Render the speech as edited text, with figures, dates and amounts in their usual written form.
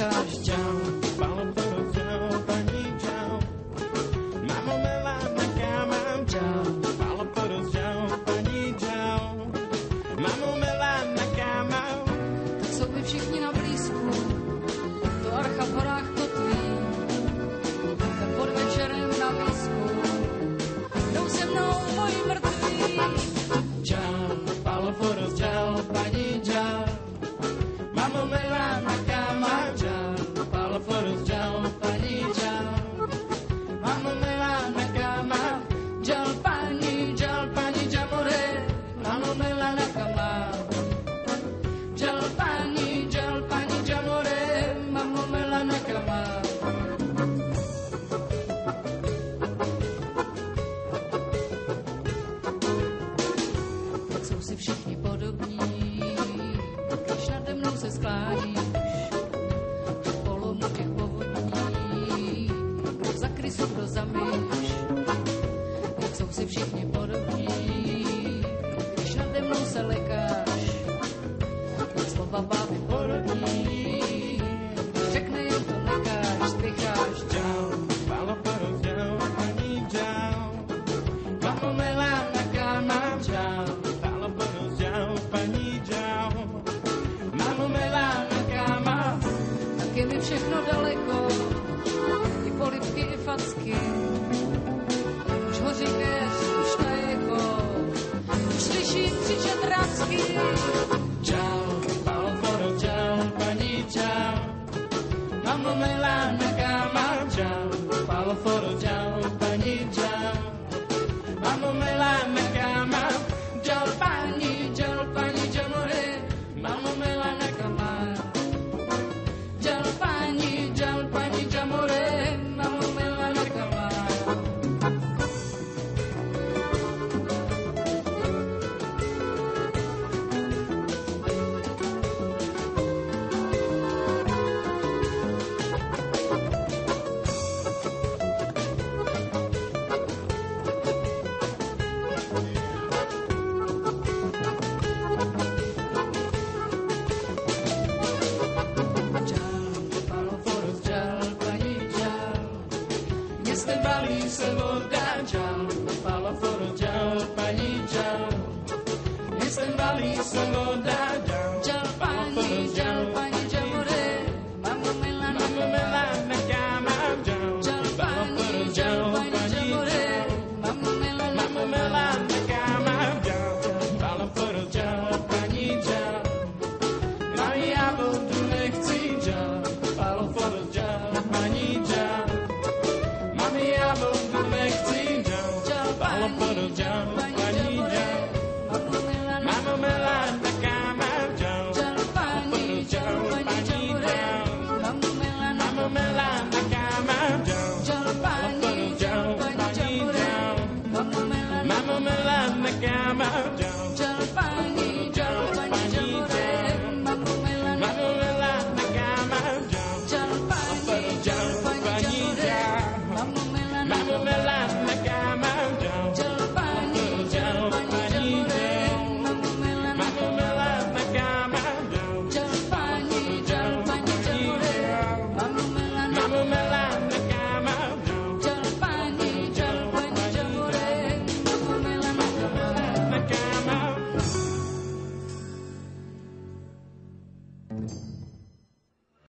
čekáš? Čau, palo porozťau, pani čau. Mamo Milana, kámam, čau, palo porozťau, pani čau. Mamo Milana, kámam. Tak jsou by všichni na blízku, to archa v horách kotví. Tak pod večerem na výsku, jdou se mnou moji mrtví. Čau, palo porozťau, pani čau. Mamo Milana, kámam, čau, palo porozťau, pani čau. Mamo Milana, kámam, čau, pani, čamore. Mamo Milana, kámam. Čau, pani, čamore. Mamo Milana, kámam. Tak jsou si všichni podobní, když nade mnou se skláníš, v polomu těch povodní, kdo za krysu, kdo za myš. Tak jsou si všichni podobní, když nade mnou se lekáš, slova báby porodní, když řekne jen to nekáš, spěcháš. Čau, palo porozťau, pani čau. Mamo Milana, kámam, čau, palo porozťau, pani čau. Mamo Milana, kámam. Tak je mi všechno daleko, i polivky, i facky. Už hoří keř, už tajeko, už slyším křičet racky. Čau, palo porozťau, pani čau. Mamo Milana, kámam, čau, palo porozťau, pani čau. Mamo Milana,